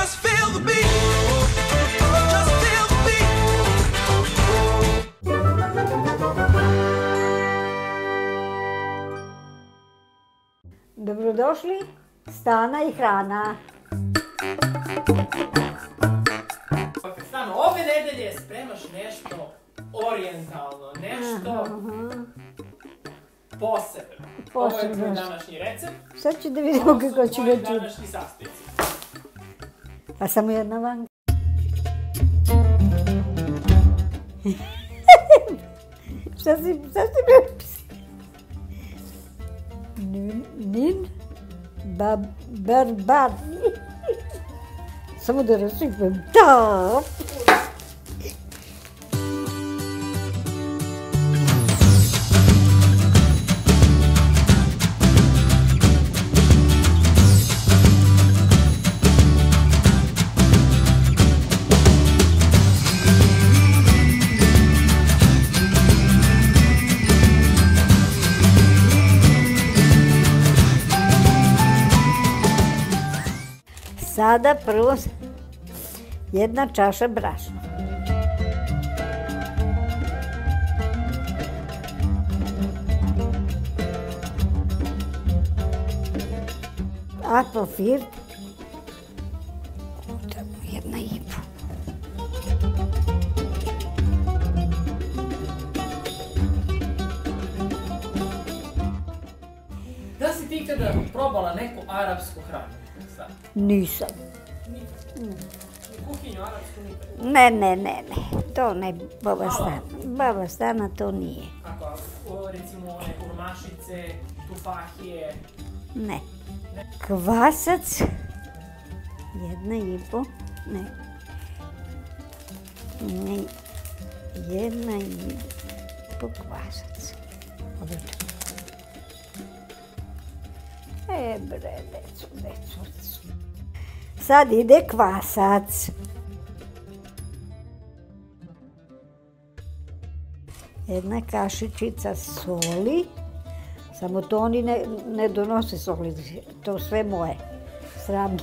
Just feel the beat. Just feel the beat. Dobrodošli, Stana i hrana. Stano, ove nedelje spremaš nešto orijentalno, nešto posebno. Ovo je tvoj današnji recept. Sad ću da vidimo kako ću ga Ovo su čuti. tvoji današnji sastojci. Pa samo jedna vanka. Šta si napisao? Nin barbar. Samo da rasipam. Top! Sada prvo jedna čaša brašna. Akrofir. Jedna i po. Da si ti ikada probala neku arapsku hranu? Nisam. Kuhinju arapsku nikada? Ne. To ne, baba Stana. Baba Stana to nije. Kako, recimo one kurmašice, tufahije? Ne. Kvasac. Jedna i po. Ne. Jedna i po kvasac. Obično. Bre, deco. Sad ide kvasac. Jedna kašičica soli. Samo to oni ne donose soli. To sve moje. Sramno.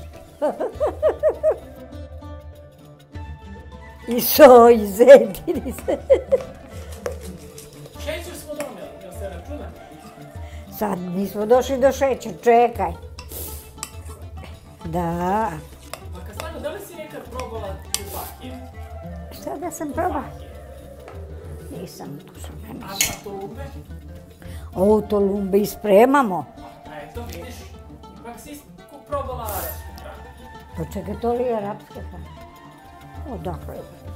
I soj, i zedini. Šećer smo doneli, jel se računa? Sad nismo došli do šećera, čekaj. Da. Pa Stano, da li si nekad probala tufahije? Šta da sam probala? Nisam, to sam ne A mislim. tolumbe? Ovo tolumbe ispremamo. A eto vidiš, ipak si probala arapsku hranu. Pa čekaj, to li je arapska hrana? Odakle?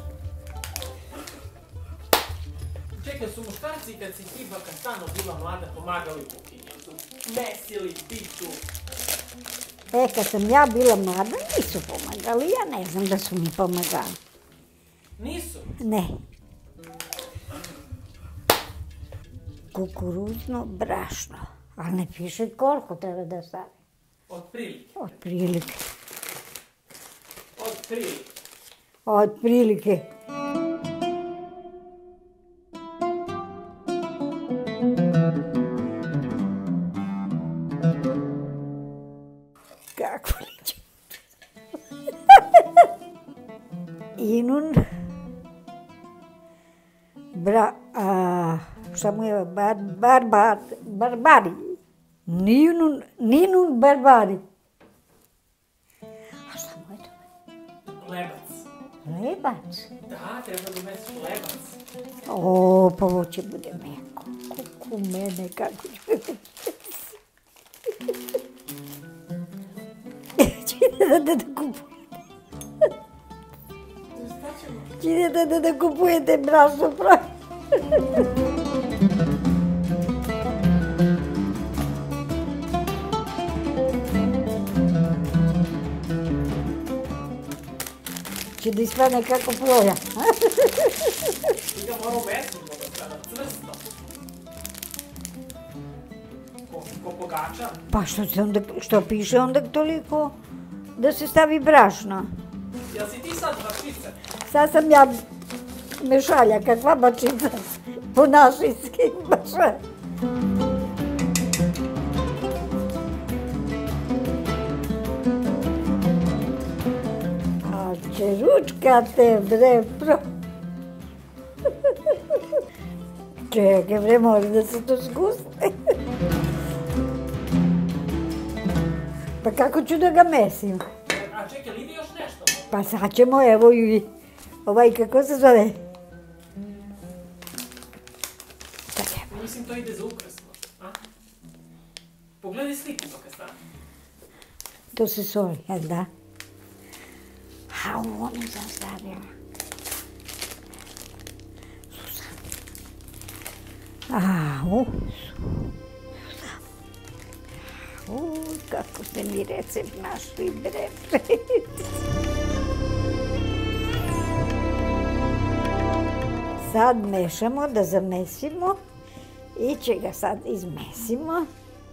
Čekaj, su muškarci kad si ti baka Stano bila mlada pomagali u kuhinji? Su mesili, pitu? Kad sam ja bila mlada, nisu pomagali. Ja ne znam da su mi pomagali. Nisu? Ne. Kukuruzno brašno. Ali ne piše koliko treba da stavi. Otprilike. Otprilike. Otprilike. Otprilike. Kako li ću? Inun. Šta mu je? Barbari. Ninun barbari. A šta mu je to? Lebac. Lebac? Da, treba da umesiš lebac. O, pa ovo će bude meko. Kuku mene, kako ću. Idete da kupujete. Idete da kupujete brašno pravi. Će da ispadne kako ploja. Ti ga mora umesiti, da sada cvrsto. Ko pogača. Pa što piše onda toliko da se stavi brašno? Jel si ti sad bačica? Sad sam ja mešalja, kakva bačica, po našinski baš. Čučkate, bre, Čekaj, bre, mora da se to zguste. Pa kako ću da ga mesim? A čekaj, li ide još nešto? Pa sad ćemo, evo i kako se zove? Mislim, to ide za ukras možda, a? Pogledaj sliku pa stane. To se soli, jel da? A ovo nisam stavila. Susan. Kako ste mi recept našli, bre. Sad mešamo da zamesimo i će ga sad izmesimo.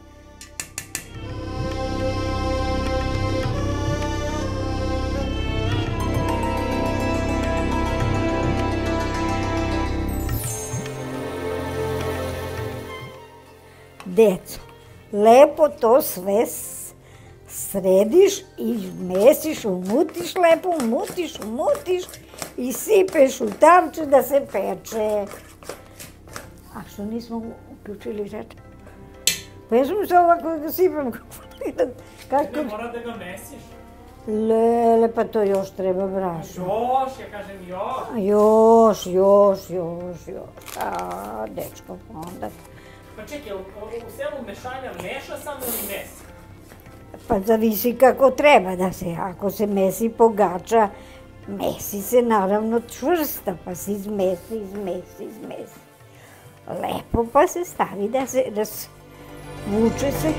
Deco, lepo to sve središ i mesiš, umutiš lepo, umutiš i sipeš u tarču da se peče. A što nismo uključili žeče? Pa ja sam se ovako da sipam. Ne mora da ga mesiš. Lele, pa to još treba brašno. Još, ja kažem još. Još. A, dečko, onda. Pa čekaj, u selu mešanja meša samo ili mesi? Pa zavisi kako treba da se, ako se mesi pogača, mesi se naravno čvrsta, pa se izmesi. Lepo pa se stavi da se vuče se.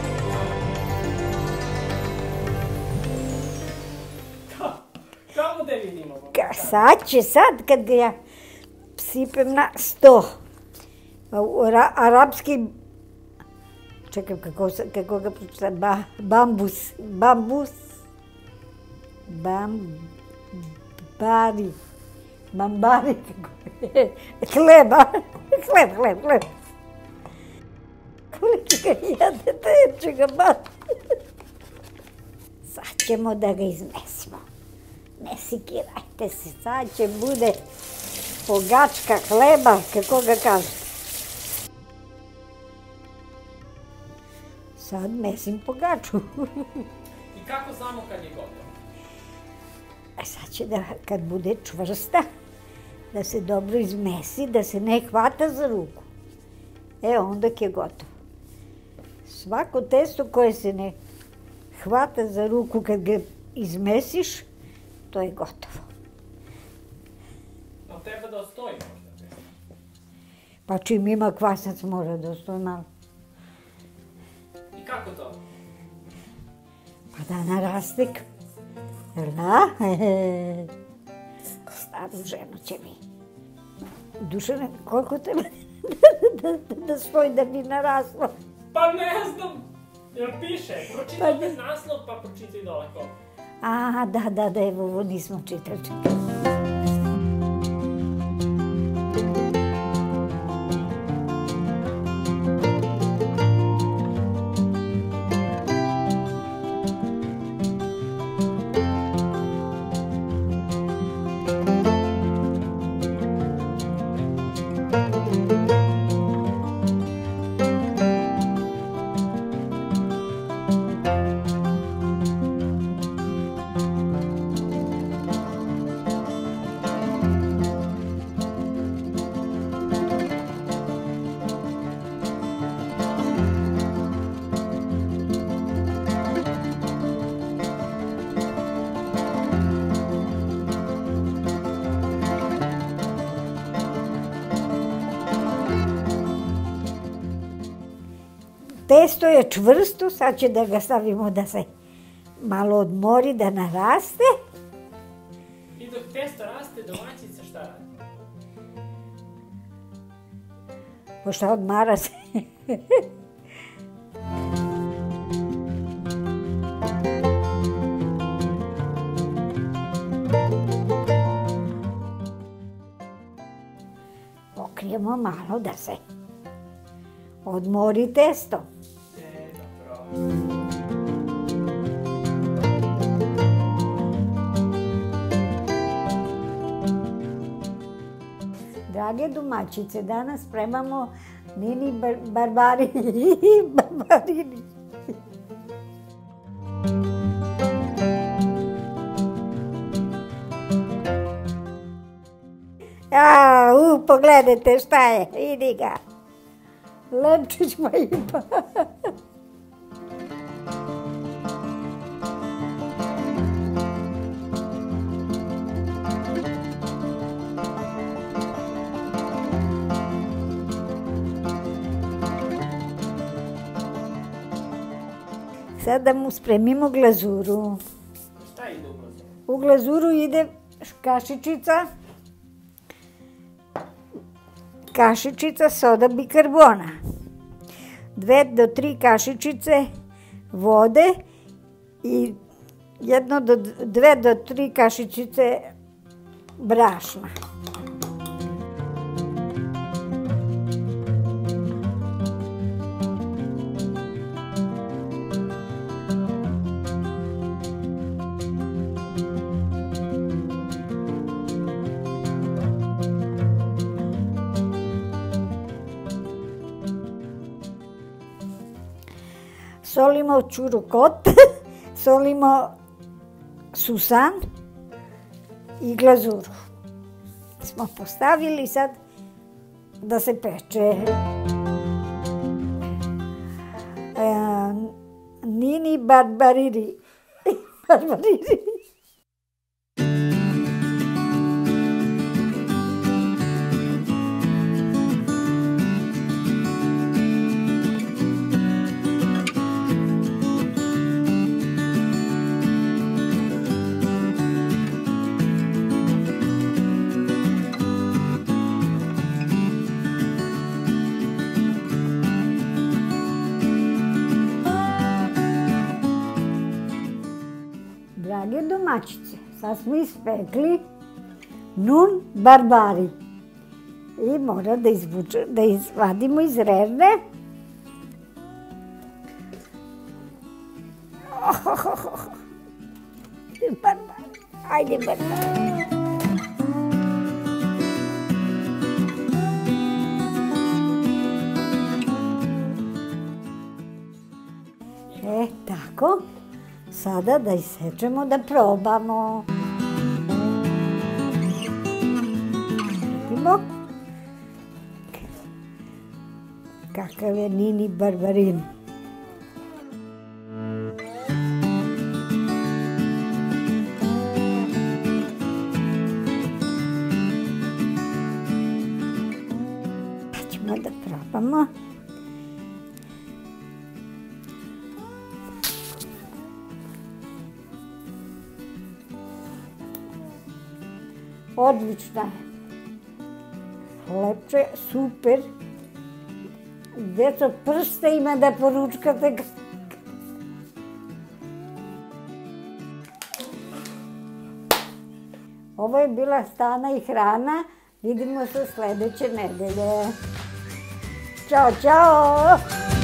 Kako da vidimo? Sad kad ga ja sipem na sto, arapski, čekaj kako ga pročitam, bambari, hleb. Koliko ga jedete, će ga bati. Sad ćemo da ga izmesimo. Ne sikirajte se, sad će bude pogačka hleba, kako ga kažete. Sad mesim pogaču. I kako znamo kad je gotovo? Sad će da, kad bude čvrsta, da se dobro izmesi, da se ne hvata za ruku. Onda je gotovo. Svako testo koje se ne hvata za ruku kad ga izmesiš, to je gotovo. No treba da ostoji možda. Pa čim ima kvasac mora da ostoji malo. I kako to? Pa da naraste. Jel da? Staru ženu će mi. Dušane, koliko treba da stoji da bi naraslo? Pa ne znam. Jel piše? Pročitaj opet naslov pa pročitaj dole koliko. Da, evo, ovo nismo čitali. Testo je čvrsto, sad će da ga stavimo da se malo odmori, da naraste. I dok testo raste, domaćica šta radi? Pa šta odmara se? Pokrijemo malo da se odmori testo. Dobro. Drage domaćice, danas spremamo Nini barbarini. Pogledajte šta je, vidi ga. Lepčić ma ima. Sad da mu spremimo glazuru. Šta ide u glazuru? U glazuru ide kašičica soda bikarbona, 2 do 3 kašičice vode i 2 do 3 kašičice brašna. Solimo čurukot, solimo susan i glazuru. Smo postavili sad da se peče. Nini barbarini. Drage domaćice, sad smo ispekli nun barbari i mora da izvadimo iz rerne. Ajde barbari. Tako. Sada da isečemo da probamo. Vidimo kakav je Nini barbarin. Sad ćemo da probamo. Odlična je. Lepče, super. Djeco, prste ima da poručkate. Ovo je bila Stana i hrana. Vidimo se sljedeće nedelje. Ćao, čao!